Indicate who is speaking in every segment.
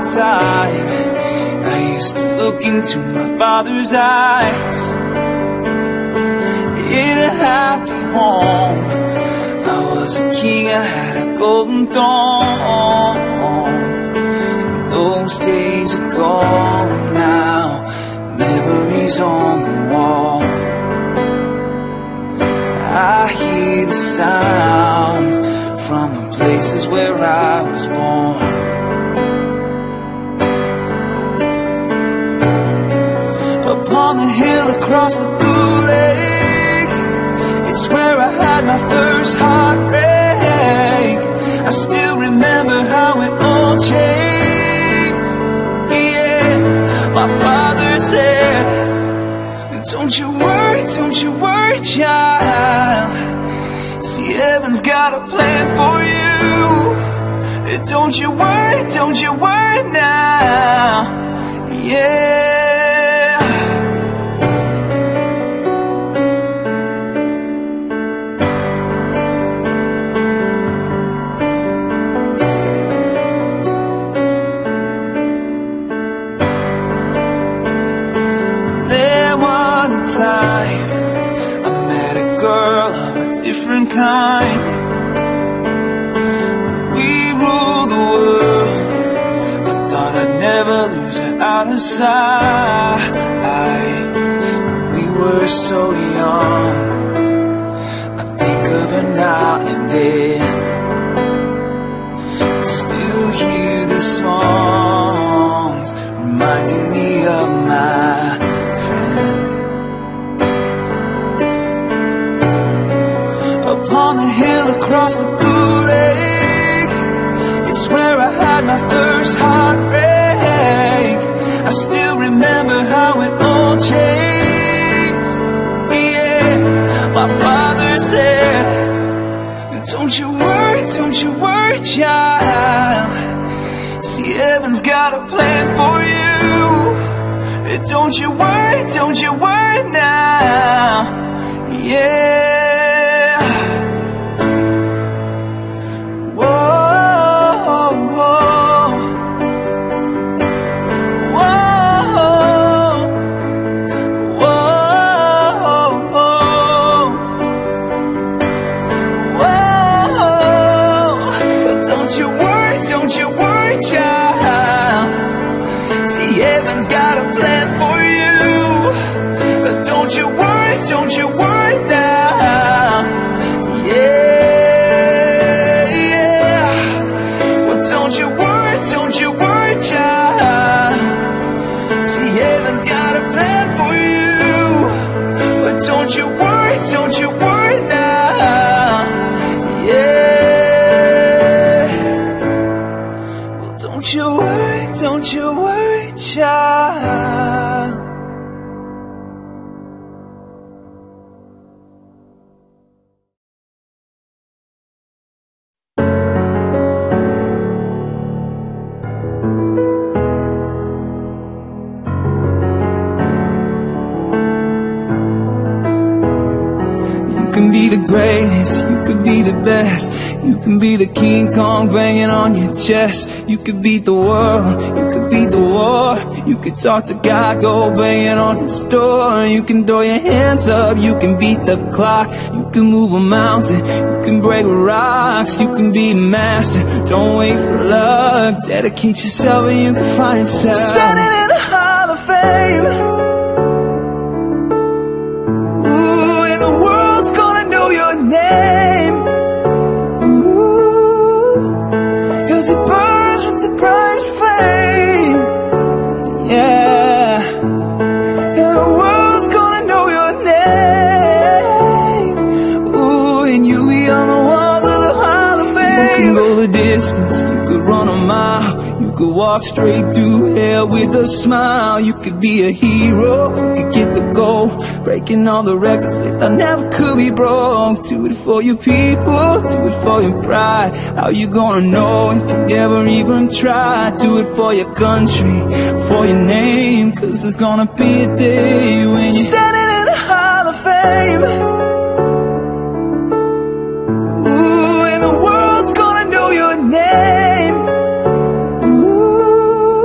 Speaker 1: time I used to look into my father's eyes. In a happy home, I was a king, I had a golden throne. Those days are gone now, memories on the wall. I hear the sound from the places where I was born. Upon the hill across the blue lake, it's where I had my first heartbreak. I still remember how it all changed. Yeah, my father said, don't you worry, child. See, heaven's got a plan for you. Don't you worry now. Yeah. There was a time I met a girl of a different kind. We ruled the world. I thought I'd never lose her out of sight. We were so young. I think of her now and then. Still hear the songs reminding me of my friend. Upon the hill across the blue lake, it's where I had my first heartbreak. I still remember how it all changed. Yeah, my father said, don't you worry, child. See, heaven's got a plan for you. Don't you worry now. Yeah. Whoa, whoa, whoa, whoa, whoa. Don't you worry, child. See, heaven's got a plan for you. Don't you worry now. Yeah, yeah. Well, don't you worry, child. See, heaven's got a plan for you. But don't you worry now. Yeah. Well, don't you worry, child. You can be the greatest, you could be the best. You can be the King Kong banging on your chest. You could beat the world, you could beat the war. You could talk to God, go banging on his door. You can throw your hands up, you can beat the clock. You can move a mountain, you can break rocks. You can be a master, don't wait for luck. Dedicate yourself and you can find yourself standing in the Hall of Fame. Name. Ooh, 'cause it burns with the brightest flame. Yeah, and the world's gonna know your name. Ooh, and you'll be on the walls of the Hall of Fame. You can go the distance, you could run a mile. You could walk straight through hell with a smile. You could be a hero, you could get the goal, breaking all the records that thought never could be broke. Do it for your people, do it for your pride. How you gonna know if you never even tried? Do it for your country, for your name. 'Cause there's gonna be a day when you're standing in the Hall of Fame. Ooh, and the world's gonna know your name. Ooh,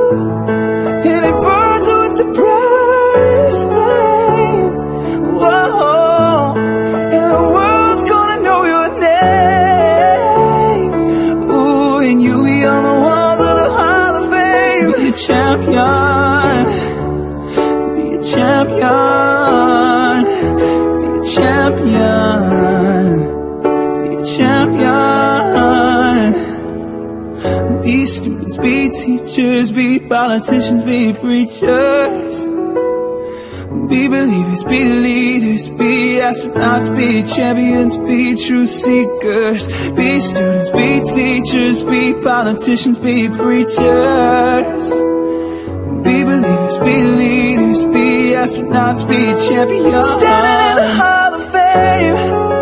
Speaker 1: be teachers, be politicians, be preachers. Be believers, be leaders, be astronauts, be champions, be truth seekers. Be students, be teachers, be politicians, be preachers. Be believers, be leaders, be astronauts, be champions. Standing in the Hall of Fame.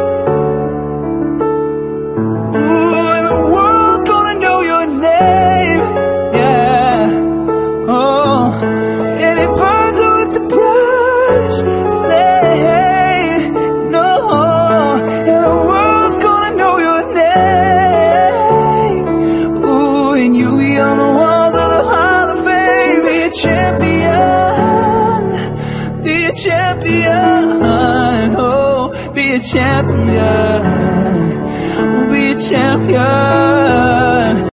Speaker 1: Ooh, and the world's gonna know your name. Yeah, oh, and it burns with the brightest flame. No, and the world's gonna know your name. Ooh, and you'll be on the walls of the Hall of Fame. Be a champion, be a champion, oh, be a champion, oh, be a champion.